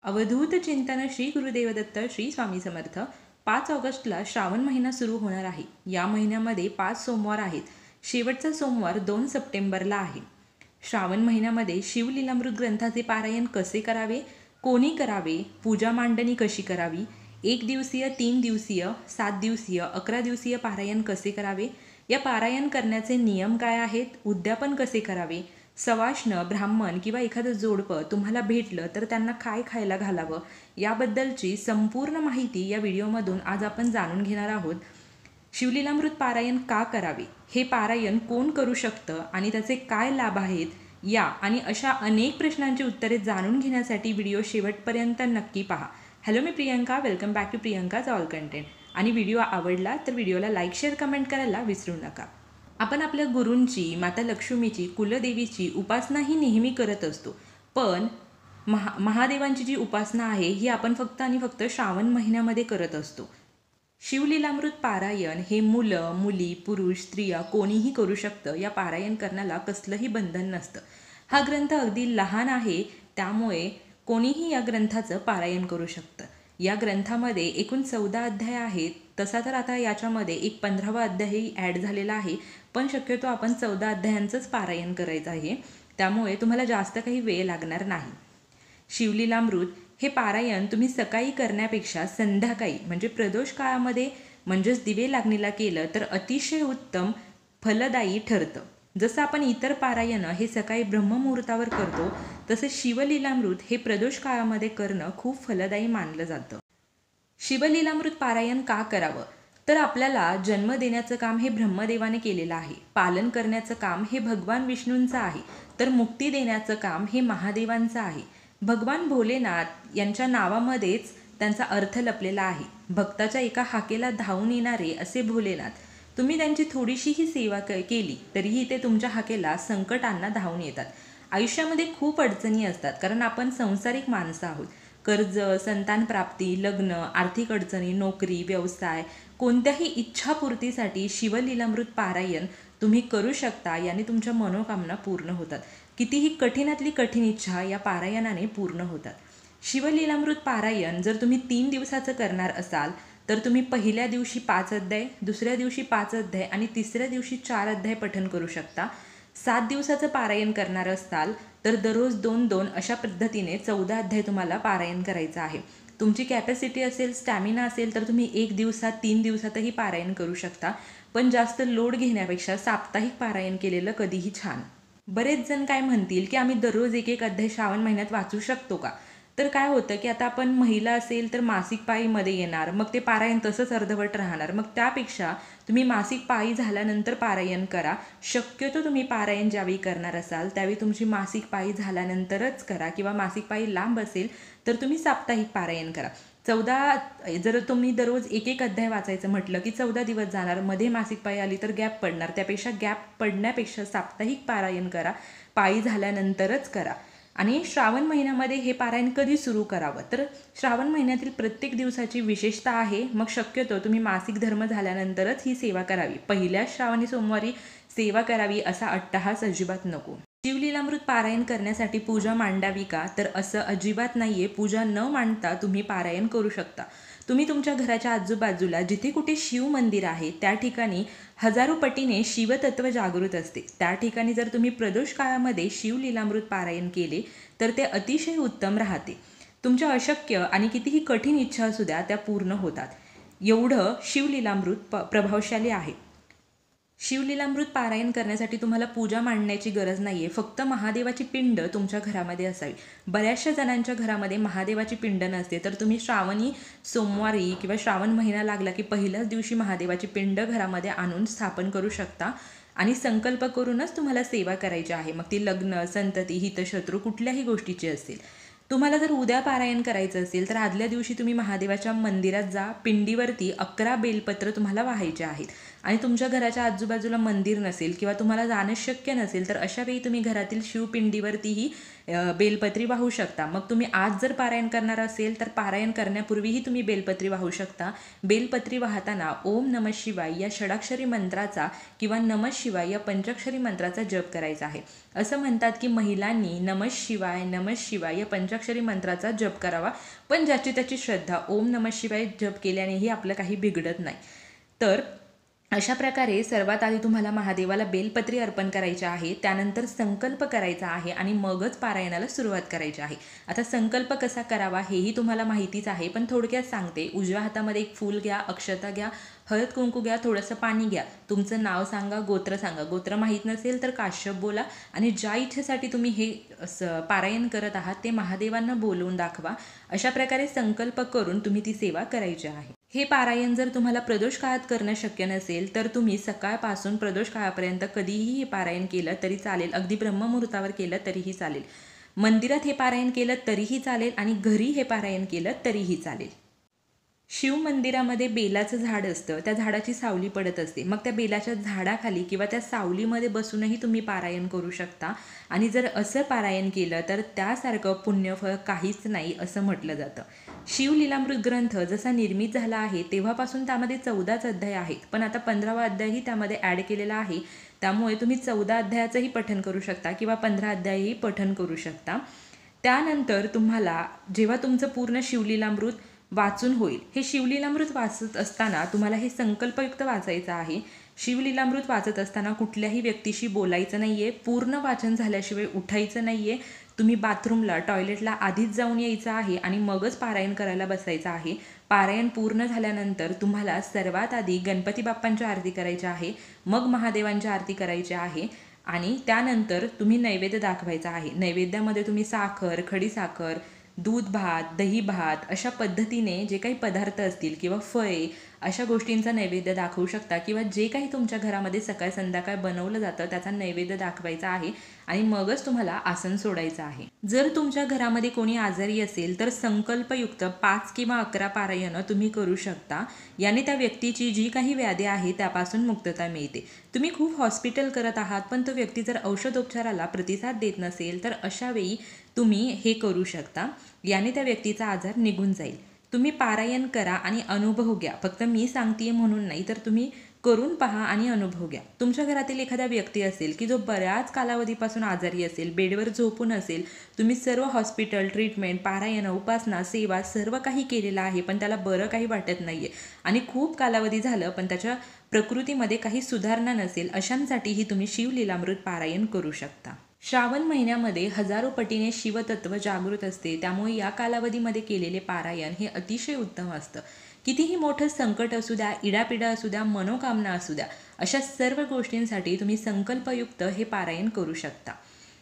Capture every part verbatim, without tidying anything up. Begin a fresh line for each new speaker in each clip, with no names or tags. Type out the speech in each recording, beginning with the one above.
अवधूत चिंतन श्री गुरुदेव दत्त श्री स्वामी समर्थ. पाच ऑगस्टला श्रावण महिना सुरू होणार आहे. या महिन्यामध्ये पाच सोमवार आहेत. शेवटचा सोमवार दोन सप्टेंबरला आहे. श्रावण महिन्यामध्ये शिवलीलामृत ग्रंथाचे पारायण कसे करावे, कोणी करावे, पूजा मांडणी कशी करावी, एक दिवसीय, तीन दिवसीय, सात दिवसीय, अकरा दिवसीय पारायण कसे करावे, या पारायण करण्याचे नियम काय आहेत, उद्यापन कसे करावे, सवाष्ण, ब्राह्मण किंवा एखादं जोडपं तुम्हाला भेटलं तर त्यांना काय खायला घालावं, याबद्दलची संपूर्ण माहिती या व्हिडिओमधून आज आपण जाणून घेणार आहोत. शिवलीलामृत पारायण का करावे, हे पारायण कोण करू शकतं आणि त्याचे काय लाभ आहेत, या आणि अशा अनेक प्रश्नांची उत्तरे जाणून घेण्यासाठी व्हिडिओ शेवटपर्यंत नक्की पहा. हॅलो, मी Priyanka. Welcome back to Priyanka's all content. आणि व्हिडिओ आवडला तर व्हिडिओला लाईक, शेअर, कमेंट करायला विसरू नका. आपण आपल्या गुरूंची, माता लक्ष्मीची, कुलदेवीची उपासनाही नेहमी करत असतो, पण महा महादेवांची जी उपासना आहे ही आपण फक्त आणि फक्त श्रावण महिन्यामध्ये करत असतो. शिवलीलामृत पारायण हे मुलं, मुली, पुरुष, स्त्रिया कोणीही करू शकतं. या पारायण करण्याला कसलंही बंधन नसतं. हा ग्रंथ अगदी लहान आहे, त्यामुळे कोणीही या ग्रंथाचं पारायण करू शकतं. या ग्रंथामध्ये एकूण चौदा अध्याय आहेत. तसा तर आता याच्यामध्ये एक पंधरावा अध्यायही ॲड झालेला आहे, पण शक्यतो आपण चौदा अध्यायांचंच पारायण करायचं आहे, त्यामुळे तुम्हाला जास्त काही वेळ लागणार नाही. शिवलीलामृत हे पारायण तुम्ही सकाळी करण्यापेक्षा संध्याकाळी म्हणजे प्रदोष काळामध्ये म्हणजेच दिवे लागणीला केलं तर अतिशय उत्तम, फलदायी ठरतं. जसं आपण इतर पारायणं हे सकाळी ब्रह्ममुहूर्तावर करतो, तसं शिवलीलामृत हे प्रदोष काळामध्ये करणं खूप फलदायी मानलं जातं. शिवलीलामृत पारायण का करावं, तर आपल्याला जन्म देण्याचं काम हे ब्रह्मदेवाने केलेलं आहे, पालन करण्याचं काम हे भगवान विष्णूंचं आहे, तर मुक्ती देण्याचं काम हे महादेवांचं आहे. भगवान भोलेनाथ यांच्या नावामध्येच त्यांचा अर्थ लपलेला आहे. भक्ताच्या एका हाकेला धावून येणारे असे भोलेनाथ. तुम्ही त्यांची थोडीशीही सेवा क केली तरीही ते तुमच्या हाकेला संकटांना धावून येतात. आयुष्यामध्ये खूप अडचणी असतात, कारण आपण संसारिक माणसं आहोत. कर्ज, संतान प्राप्ती, लग्न, आर्थिक अडचणी, नोकरी, व्यवसाय, कोणत्याही इच्छापूर्तीसाठी शिवलीलामृत पारायण तुम्ही करू शकता. याने तुमच्या मनोकामना पूर्ण होतात. कितीही कठीणातली कठीण इच्छा या पारायणाने पूर्ण होतात. शिवलीलामृत पारायण जर तुम्ही तीन दिवसाचं करणार असाल तर तुम्ही पहिल्या दिवशी पाच अध्याय, दुसऱ्या दिवशी पाच अध्याय आणि तिसऱ्या दिवशी चार अध्याय पठण करू शकता. सात दिवसाचं पारायण करणार असाल तर दररोज दोन दोन अशा पद्धतीने चौदा अध्याय तुम्हाला पारायण करायचं आहे. तुमची कॅपॅसिटी असेल, स्टॅमिना असेल तर तुम्ही एक दिवसात, तीन दिवसातही पारायण करू शकता, पण जास्त लोड घेण्यापेक्षा साप्ताहिक पारायण केलेलं कधीही छान. बरेच जण काय म्हणतील की आम्ही दररोज एक एक अध्याय श्रावण महिन्यात वाचू शकतो का, तर काय होतं की आता आपण महिला असेल तर मासिक पाळीमध्ये येणार, मग ते पारायण तसंच अर्धवट राहणार. मग त्यापेक्षा तुम्ही मासिक पाळी झाल्यानंतर पारायण करा. शक्यतो तुम्ही पारायण ज्यावेळी करणार असाल त्यावेळी तुमची मासिक पाळी झाल्यानंतरच करा, किंवा मासिक पाळी लांब असेल तर तुम्ही साप्ताहिक पारायण करा. चौदा जर तुम्ही दररोज एक एक अध्याय वाचायचं म्हटलं की चौदा दिवस जाणार, मध्ये मासिक पाळी आली तर गॅप पडणार. त्यापेक्षा गॅप पडण्यापेक्षा साप्ताहिक पारायण करा, पाळी झाल्यानंतरच करा. आणि श्रावण महिन्यामध्ये हे पारायण कधी सुरू करावं, तर श्रावण महिन्यातील प्रत्येक दिवसाची विशेषता आहे. मग शक्यतो तुम्ही मासिक धर्म झाल्यानंतरच ही सेवा करावी. पहिल्या श्रावणी सोमवारी सेवा करावी असा अट्टहास अजिबात नको. शिवलीलामृत पारायण करण्यासाठी पूजा मांडावी का, तर असं अजिबात नाहीये. पूजा न मांडता तुम्ही पारायण करू शकता. तुम्ही तुमच्या घराच्या आजूबाजूला जिथे कुठे शिव मंदिर आहे त्या ठिकाणी हजारो पटीने शिवतत्व जागृत असते. त्या ठिकाणी जर तुम्ही प्रदोष काळामध्ये शिवलीलामृत पारायण केले तर ते अतिशय उत्तम राहते. तुमच्या अशक्य आणि कितीही कठीण इच्छा असू द्या त्या पूर्ण होतात. एवढं शिवलीलामृत प प्रभावशाली आहे. शिवलीलामृत पारायण करण्यासाठी तुम्हाला पूजा मांडण्याची गरज नाही आहे. फक्त महादेवाची पिंड तुमच्या घरामध्ये असावी. बऱ्याचशा जणांच्या घरामध्ये महादेवाची पिंड नसते, तर तुम्ही श्रावणी सोमवारी किंवा श्रावण महिना लागला की पहिल्याच दिवशी महादेवाची पिंड घरामध्ये आणून स्थापन करू शकता आणि संकल्प करूनच तुम्हाला सेवा करायची आहे. मग ती लग्न, संतती, हितशत्रू कुठल्याही गोष्टीची असेल. तुम्हाला जर उद्या पारायण करायचं असेल तर आदल्या दिवशी तुम्ही महादेवाच्या मंदिरात जा. पिंडीवरती अकरा बेलपत्र तुम्हाला वाहायचे आहेत. आणि तुमच्या घराच्या आजूबाजूला मंदिर नसेल किंवा तुम्हाला जाणं शक्य नसेल तर अशा वेळी तुम्ही घरातील शिवपिंडीवरतीही बेलपत्री वाहू शकता. मग तुम्ही आज जर पारायण करणार असेल तर पारायण करण्यापूर्वीही तुम्ही बेलपत्री वाहू शकता. बेलपत्री वाहताना ओम नमः शिवाय या षडाक्षरी मंत्राचा किंवा नमः शिवाय या पंचाक्षरी मंत्राचा जप करायचा आहे. असं म्हणतात की महिलांनी नमः शिवाय नमः शिवाय या पंचाक्षरी मंत्राचा जप करावा, पण ज्याची त्याची श्रद्धा. ओम नमः शिवाय जप केल्यानेही आपलं काही बिघडत नाही. तर अशा प्रकारे सर्वात आधी तुम्हाला महादेवाला बेलपत्री अर्पण करायची आहे, त्यानंतर संकल्प करायचा आहे आणि मगच पारायणाला सुरुवात करायची आहे. आता संकल्प कसा करावा हेही तुम्हाला माहितीच आहे, पण थोडक्यात सांगते. उजव्या हातामध्ये एक फूल घ्या, अक्षता घ्या, हळद कुंकू घ्या, थोडंसं पाणी घ्या, तुमचं नाव सांगा, गोत्र सांगा. गोत्र माहीत नसेल तर काश्यप बोला आणि ज्या इच्छेसाठी तुम्ही हे पारायण करत आहात ते महादेवांना बोलवून दाखवा. अशा प्रकारे संकल्प करून तुम्ही ती सेवा करायची आहे. हे पारायण जर तुम्हाला प्रदोष काळात करणं शक्य नसेल तर तुम्ही सकाळपासून प्रदोष काळापर्यंत कधीही हे पारायण केलं तरी चालेल. अगदी ब्रह्ममुहूर्तावर केलं तरीही चालेल. मंदिरात हे पारायण केलं तरीही चालेल आणि घरी हे पारायण केलं तरीही चालेल. शिव मंदिरामध्ये बेलाचं झाड असतं, त्या झाडाची सावली पडत असते. मग त्या बेलाच्या झाडाखाली किंवा त्या सावलीमध्ये बसूनही तुम्ही पारायण करू शकता. आणि जर असं पारायण केलं तर त्यासारखं पुण्यफळ काहीच नाही असं म्हटलं जातं. शिवलीलामृत ग्रंथ जसा निर्मित झाला आहे तेव्हापासून त्यामध्ये चौदाच अध्याय आहेत, पण आता पंधरावा अध्यायही त्यामध्ये ॲड केलेला आहे. त्यामुळे तुम्ही चौदा अध्यायाचंही पठण करू शकता किंवा पंधरा अध्यायही पठण करू शकता. त्यानंतर तुम्हाला जेव्हा तुमचं पूर्ण शिवलीलामृत वाचून होईल, हे शिवलीलामृत वाचत असताना तुम्हाला हे संकल्पयुक्त वाचायचं आहे. शिवलीलामृत वाचत असताना कुठल्याही व्यक्तीशी बोलायचं नाही आहे, पूर्ण वाचन झाल्याशिवाय उठायचं नाही आहे. तुम्ही बाथरूमला टॉयलेटला आधीच जाऊन यायचं आहे आणि मगच पारायण करायला बसायचं आहे. पारायण पूर्ण झाल्यानंतर तुम्हाला सर्वात आधी गणपती बाप्पांची आरती करायची आहे, मग महादेवांची आरती करायची आहे आणि त्यानंतर तुम्ही नैवेद्य दाखवायचा आहे. नैवेद्यामध्ये तुम्ही साखर, खडीसाखर, दूध भात, दही भात अशा पद्धतीने जे काही पदार्थ असतील किंवा फळे अशा गोष्टींचा नैवेद्य दाखवू शकता किंवा जे काही तुमच्या घरामध्ये सकाळ संध्याकाळ बनवलं जातं त्याचा नैवेद्य दाखवायचा आहे आणि मगच तुम्हाला आसन सोडायचं आहे. जर तुमच्या घरामध्ये कोणी आजारी असेल तर संकल्पयुक्त पाच किंवा अकरा पारायणं तुम्ही करू शकता. याने त्या व्यक्तीची जी काही व्याधी आहे त्यापासून मुक्तता मिळते. तुम्ही खूप हॉस्पिटल करत आहात पण तो व्यक्ती जर औषधोपचाराला प्रतिसाद देत नसेल तर अशा वेळी तुम्ही हे करू शकता. याने त्या व्यक्तीचा आजार निघून जाईल. तुम्ही पारायण करा आणि अनुभव घ्या. फक्त मी सांगतेय म्हणून नाही, तर तुम्ही करून पहा आणि अनुभव घ्या. तुमच्या घरातील एखादा व्यक्ती असेल की जो बऱ्याच कालावधीपासून आजारी असेल, बेडवर झोपून असेल, तुम्ही सर्व हॉस्पिटल, ट्रीटमेंट, पारायण, उपासना, सेवा सर्व काही केलेलं आहे पण त्याला बरं काही वाटत नाही आहे आणि खूप कालावधी झालं पण त्याच्या प्रकृतीमध्ये काही सुधारणा नसेल, अशांसाठीही तुम्ही शिवलीलामृत पारायण करू शकता. श्रावण महिन्यामध्ये हजारो पटीने शिवतत्व जागृत असते, त्यामुळे या कालावधीमध्ये केलेले पारायण हे अतिशय उत्तम असतं. कितीही मोठं संकट असू द्या, इडापिडा असू द्या, मनोकामना असू द्या, अशा सर्व गोष्टींसाठी तुम्ही संकल्पयुक्त हे पारायण करू शकता.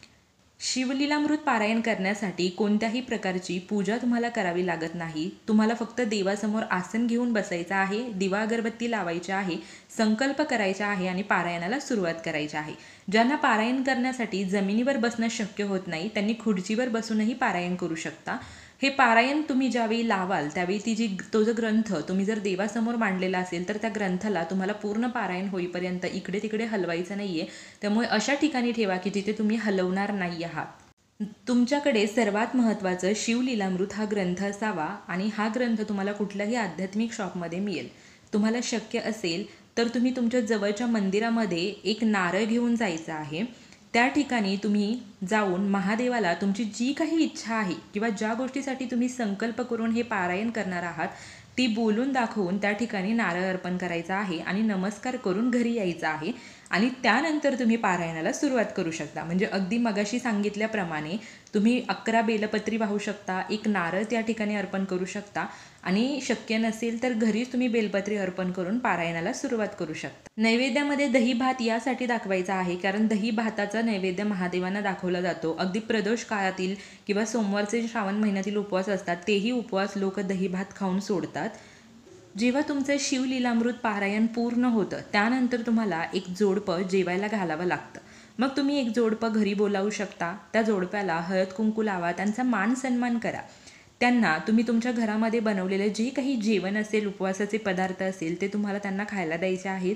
शिवलीलामृत पारायण करण्यासाठी कोणत्याही प्रकारची पूजा तुम्हाला करावी लागत नाही. तुम्हाला फक्त देवासमोर आसन घेऊन बसायचं आहे, दिवा अगरबत्ती लावायची आहे, संकल्प करायचा आहे आणि पारायणाला सुरुवात करायची आहे. ज्यांना पारायण करण्यासाठी जमिनीवर बसणं शक्य होत नाही त्यांनी खुर्चीवर बसूनही पारायण करू शकता. हे पारायण तुम्ही ज्यावेळी लावाल त्यावेळी ती जी तो जो ग्रंथ तुम्ही जर देवासमोर मांडलेला असेल तर त्या ग्रंथाला तुम्हाला पूर्ण पारायण होईपर्यंत इकडे तिकडे हलवायचं नाही आहे. त्यामुळे अशा ठिकाणी ठेवा की जिथे तुम्ही हलवणार नाही आहात. तुमच्याकडे सर्वात महत्त्वाचं शिवलीलामृत हा ग्रंथ असावा आणि हा ग्रंथ तुम्हाला कुठल्याही आध्यात्मिक शॉपमध्ये मिळेल. तुम्हाला शक्य असेल तर तुम्ही तुमच्या जवळच्या मंदिरामध्ये एक नारळ घेऊन जायचं आहे. त्या ठिकाणी तुम्ही जाऊन महादेवाला तुमची जी काही इच्छा आहे किंवा ज्या गोष्टीसाठी तुम्ही संकल्प करून हे पारायण करणार आहात ती बोलून दाखवून त्या ठिकाणी नारळ अर्पण करायचा आहे आणि नमस्कार करून घरी यायचं आहे आणि त्यानंतर तुम्ही पारायणाला सुरुवात करू शकता. म्हणजे अगदी मगाशी सांगितल्याप्रमाणे तुम्ही अकरा बेलपत्री वाहू शकता, एक नारळ त्या ठिकाणी अर्पण करू शकता आणि शक्य नसेल तर घरीच तुम्ही बेलपत्री अर्पण करून पारायणाला सुरुवात करू शकता. नैवेद्यामध्ये दही भात यासाठी दाखवायचा आहे कारण दही भाताचा नैवेद्य महादेवांना दाखवला जातो. अगदी प्रदोष काळातील किंवा सोमवारचे श्रावण महिन्यातील उपवास असतात तेही उपवास लोक दही भात खाऊन सोडतात. जेव्हा तुमचं शिवलीलामृत पारायण पूर्ण होतं त्यानंतर तुम्हाला एक जोडपं जेवायला घालावं लागतं. मग तुम्ही एक जोडपं घरी बोलावू शकता. त्या जोडप्याला हळद कुंकू लावा, त्यांचा मान सन्मान करा. त्यांना तुम्ही तुमच्या घरामध्ये बनवलेलं जे काही जेवण असेल, उपवासाचे पदार्थ असेल ते तुम्हाला त्यांना खायला द्यायचे आहेत.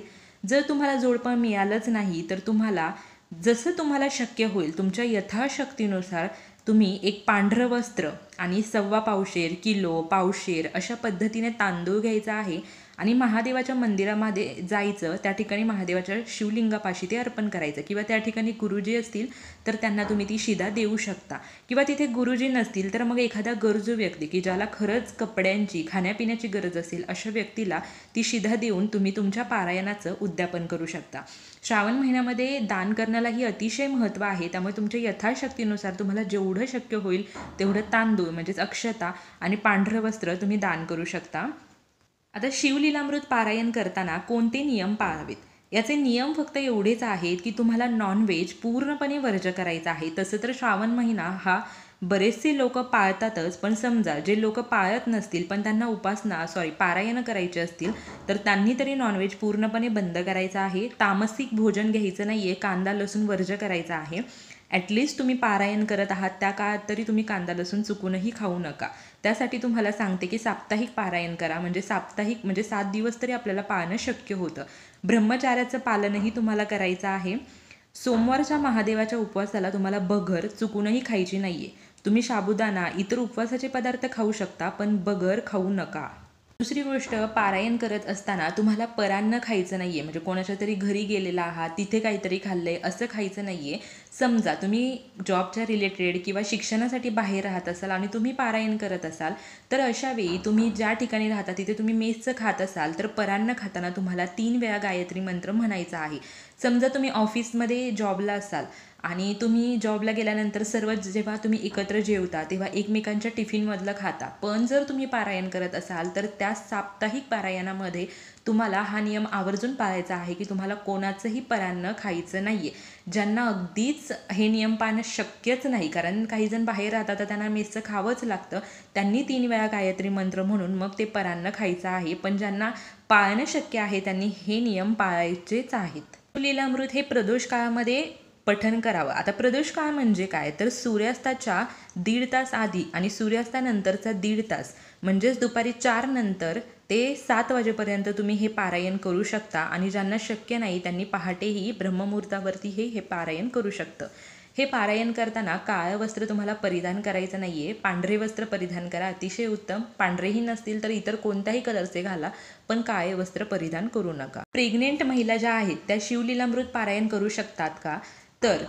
जर तुम्हाला जोडपं मिळालंच नाही तर तुम्हाला जसं तुम्हाला शक्य होईल तुमच्या यथाशक्तीनुसार तुम्ही एक पांढरं वस्त्र आणि सव्वा पावशेर, किलो, पावशेर अशा पद्धतीने तांदूळ घ्यायचा आहे आणि महादेवाच्या मंदिरामध्ये जायचं, त्या ठिकाणी महादेवाच्या शिवलिंगापाशी ते अर्पण करायचं किंवा त्या ठिकाणी गुरुजी असतील तर त्यांना तुम्ही ती शिदा देऊ शकता किंवा तिथे गुरुजी नसतील तर मग एखादा गरजू व्यक्ती की ज्याला खरंच कपड्यांची, खाण्यापिण्याची गरज असेल अशा व्यक्तीला ती शिदा देऊन तुम्ही तुमच्या पारायणाचं उद्यापन करू शकता। श्रावण महिन्यामध्ये दान करण्यालाही अतिशय महत्त्व आहे, त्यामुळे तुमच्या यथाशक्तीनुसार तुम्हाला जेवढं शक्य होईल तेवढं तांदूळ म्हणजेच अक्षता आणि पांढरं वस्त्र तुम्ही दान करू शकता। आता शिवलीलामृत पारायण करताना कोणते नियम पाळावेत? याचे नियम फक्त एवढेच आहेत की तुम्हाला नॉनव्हेज पूर्णपणे वर्ज करायचं आहे। तसं तर श्रावण महिना हा बरेचसे लोक पाळतातच, पण समजा जे लोक पाळत नसतील पण त्यांना उपासना सॉरी पारायण करायचे असतील तर त्यांनी तरी नॉनव्हेज पूर्णपणे बंद करायचं आहे। तामसिक भोजन घ्यायचं नाही आहे, कांदा लसूण वर्ज करायचा आहे। ॲटलिस्ट तुम्ही पारायण करत आहात त्या काळात तरी तुम्ही कांदा लसूण चुकूनही खाऊ नका। त्यासाठी तुम्हाला सांगते की साप्ताहिक पारायण करा, म्हणजे साप्ताहिक म्हणजे सात दिवस तरी आपल्याला पाळणं शक्य होतं। ब्रह्मचार्याचं पालनही तुम्हाला करायचं आहे। सोमवारच्या महादेवाच्या उपवासाला तुम्हाला बगर चुकूनही खायची नाही आहे। तुम्ही साबुदाणा इतर उपवासाचे पदार्थ खाऊ शकता पण बगर खाऊ नका। दुसरी गोष्ट, पारायण करत असताना तुम्हाला परान्न खायचं नाही आहे, म्हणजे कोणाच्या तरी घरी गेलेला आहात तिथे काहीतरी खाल्लंय असं खायचं नाही आहे। समजा तुम्ही जॉबच्या रिलेटेड किंवा शिक्षणासाठी बाहेर राहत असाल आणि तुम्ही पारायण करत असाल तर अशा वेळी तुम्ही ज्या ठिकाणी राहता तिथे तुम्ही मेसचं खात असाल तर परान्न खाताना तुम्हाला तीन वेळा गायत्री मंत्र म्हणायचा आहे। समजा तुम्ही ऑफिसमध्ये जॉबला असाल आणि तुम्ही जॉबला गेल्यानंतर सर्व जेव्हा तुम्ही एकत्र जेवता तेव्हा एकमेकांच्या टिफिनमधलं खाता, पण जर तुम्ही पारायण करत असाल तर त्या साप्ताहिक पारायणामध्ये तुम्हाला हा नियम आवर्जून पाळायचा आहे की तुम्हाला कोणाचंही परान्न खायचं नाही आहे। ज्यांना अगदीच हे नियम पाळणं शक्यच नाही, कारण काही जण बाहेर राहतात तर त्यांना मेसचं खावंच लागतं, त्यांनी तीन वेळा गायत्री मंत्र म्हणून मग ते परान्न खायचं आहे। पण ज्यांना पाळणं शक्य आहे त्यांनी हे नियम पाळायचेच आहेत। लीलामृत हे प्रदोष काळामध्ये पठन करावं। आता प्रदोष काळ म्हणजे काय तर सूर्यास्ताच्या दीड तास आधी आणि सूर्यास्तानंतरचा दीड तास म्हणजेच दुपारी चार नंतर ते सात वाजेपर्यंत तुम्ही हे पारायण करू शकता आणि ज्यांना शक्य नाही त्यांनी पहाटेही ब्रह्ममुहूर्तावरती हे हे पारायण करू शकतं। हे पारायण करताना काळं वस्त्र तुम्हाला परिधान करायचं नाही आहे, पांढरे वस्त्र परिधान करा, अतिशय उत्तम। पांढरेही नसतील तर इतर कोणत्याही कलरचे घाला पण काळे वस्त्र परिधान करू नका। प्रेग्नेंट महिला ज्या आहेत त्या शिवलीलामृत पारायण करू शकतात का? तर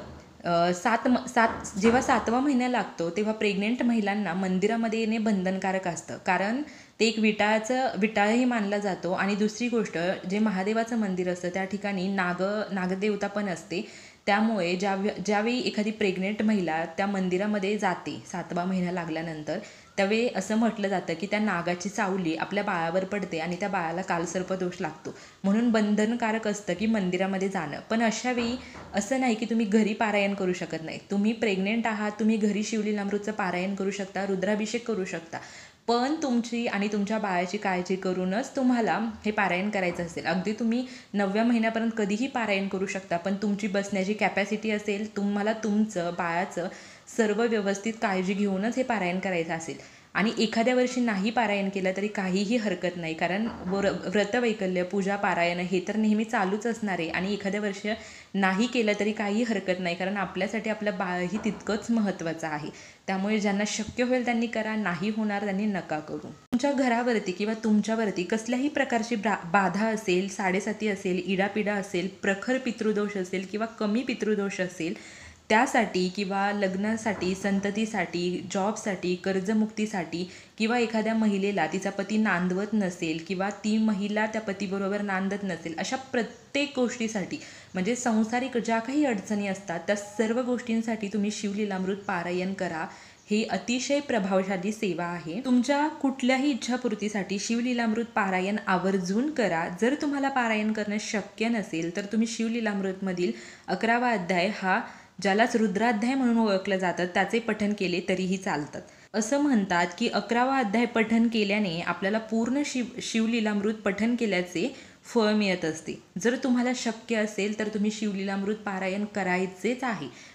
सात म सात जेव्हा सातवा महिना लागतो तेव्हा प्रेग्नेंट महिलांना मंदिरामध्ये येणे बंधनकारक असतं, कारण ते एक विटाळाचं विटाळही मानला जातो आणि दुसरी गोष्ट जे महादेवाचं मंदिर असतं त्या ठिकाणी नाग नागदेवता पण असते, त्यामुळे ज्या ज्यावेळी एखादी प्रेग्नेंट महिला त्या मंदिरामध्ये जाते सातवा महिना लागल्यानंतर त्यावेळी असं म्हटलं जातं की त्या नागाची चावली आपल्या बाळावर पडते आणि त्या बाळाला कालसर्पदोष लागतो, म्हणून बंधनकारक असतं की मंदिरामध्ये जाणं। पण अशा वेळी असं नाही की तुम्ही घरी पारायण करू शकत नाही, तुम्ही प्रेग्नेंट आहात तुम्ही घरी शिवलीलामृतचं पारायण करू शकता, रुद्राभिषेक करू शकता, पण तुमची आणि तुमच्या बाळाची काळजी करूनच तुम्हाला हे पारायण करायचं असेल। अगदी तुम्ही नवव्या महिन्यापर्यंत कधीही पारायण करू शकता, पण तुमची बसण्याची कॅपॅसिटी असेल, तुम्हाला तुमचं बाळाचं सर्व व्यवस्थित काळजी घेऊनच हे पारायण करायचं असेल। आणि एखाद्या वर्षी नाही पारायण केलं तरी काहीही हरकत नाही, कारण वर व्रतवैकल्य पूजा पारायण हे तर नेहमी चालूच असणार आहे आणि एखाद्या वर्ष नाही केलं तरी काही हरकत नाही, कारण आपल्यासाठी आपलं बाळही तितकंच महत्त्वाचं आहे। त्यामुळे ज्यांना शक्य होईल त्यांनी करा, नाही होणार त्यांनी नका करू। तुमच्या घरावरती किंवा तुमच्यावरती कसल्याही प्रकारची बा बाधा असेल, साडेसाती असेल, इडापिडा असेल, प्रखर पितृदोष असेल किंवा कमी पितृदोष असेल त्यासाठी किंवा लग्नासाठी, संततीसाठी, जॉबसाठी, कर्जमुक्तीसाठी किंवा एखाद्या महिलेला तिचा पती नांदवत नसेल किंवा ती महिला त्या पतीबरोबर नांदत नसेल, अशा प्रत्येक गोष्टीसाठी म्हणजे संसारिक ज्या काही अडचणी असतात त्या सर्व गोष्टींसाठी तुम्ही शिवलीलामृत पारायण करा। हे अतिशय प्रभावशाली सेवा आहे। तुमच्या कुठल्याही इच्छापूर्तीसाठी शिवलीलामृत पारायण आवर्जून करा। जर तुम्हाला पारायण करणं शक्य नसेल तर तुम्ही शिवलीलामृतमधील अकरावा अध्याय हा ज्यालाच रुद्राध्याय म्हणून ओळखलं जातं त्याचे पठण केले तरीही चालतात। असं म्हणतात की अकरावा अध्याय पठण केल्याने आपल्याला पूर्ण शिव शिवलीलामृत पठण केल्याचे फळ मिळत असते। जर तुम्हाला शक्य असेल तर तुम्ही शिवलीलामृत पारायण करायचेच आहे,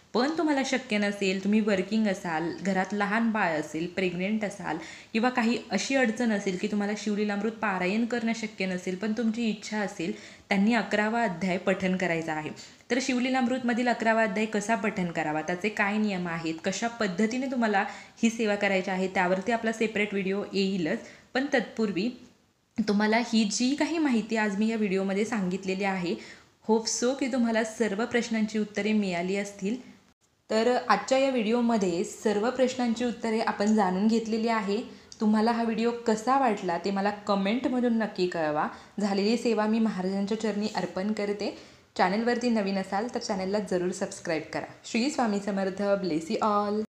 पण तुम्हाला शक्य नसेल, तुम्ही वर्किंग असाल, घरात लहान बाळ असेल, प्रेग्नेंट असाल किंवा काही अशी अडचण असेल की तुम्हाला शिवलीलामृत पारायण करणं शक्य नसेल, पण तुमची इच्छा असेल, त्यांनी अकरावा अध्याय पठण करायचा आहे. तर शिवलीलामृतमधील अकरावा अध्याय कसा पठण करावा, त्याचे काय नियम आहेत, कशा पद्धतीने तुम्हाला ही सेवा करायची आहे, त्यावरती आपला सेपरेट व्हिडिओ येईलच. पण तत्पूर्वी तुम्हाला ही जी काही माहिती आज मी या व्हिडिओमध्ये सांगितलेली आहे, होप सो की तुम्हाला सर्व प्रश्नांची उत्तरे मिळाली असतील. तर आजच्या या व्हिडिओमध्ये सर्व प्रश्नांची उत्तरे आपण जाणून घेतलेली आहे. तुम्हाला हा व्हिडिओ कसा वाटला ते मला कमेंटमधून नक्की कळवा. झालेली सेवा मी महाराजांच्या चरणी अर्पण करते. चॅनलवरती नवीन असाल तर चॅनलला जरूर सबस्क्राईब करा. Shri Swami Samarth. Bless you all.